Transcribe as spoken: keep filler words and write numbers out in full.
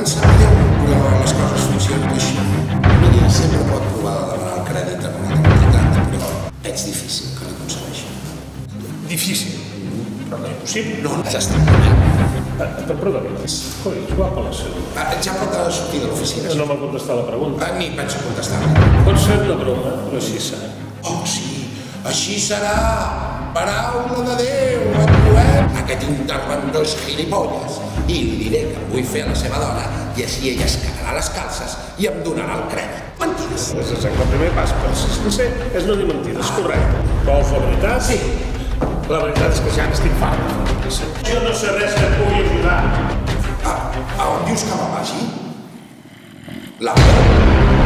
Em sap greu, però les coses funcionen així. Miri, sempre pot provar de demanar el crèdit amb una entitat, però és difícil que li concedeixi. Difícil, però no impossible. No, ja està bé. Però perdoni, és guapa la seva. Ja pot sortir de l'oficina. No m'ha contestat la pregunta. Ni penso contestar. Pot ser una broma, però així serà. Oh, sí, així serà. Paraula de Déu, et trobem. Aquest interventor és gilipolles. I li diré que em vull fer a la seva dona i així ella es cagarà les calces i em donarà el crèdit. Mentides. És exacte el primer pas, per ser sincer, és no dir mentides, correcte. Vols la veritat? Sí. La veritat és que ja n'estic fart. Jo no sé res que et pugui ajudar. A on dius que me'n vagi? La por.